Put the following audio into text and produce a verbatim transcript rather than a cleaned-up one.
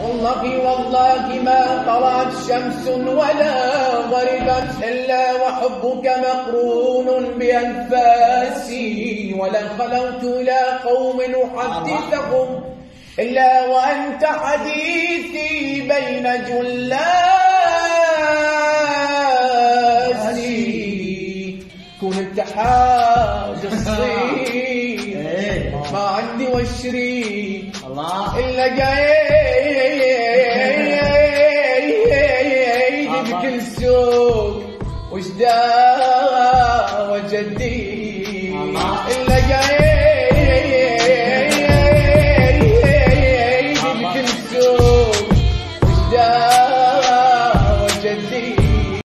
والله والله ما طلعت شمس ولا غربت إلا وحبك مقرون بأنفاسي، ولا خلوت إلى قوم أحدثهم إلا وأنت حديثي بين جلاسي. كون انت حاجة الصيف ما عندي وشري إلا جاي بكل سوق وجدا وجدي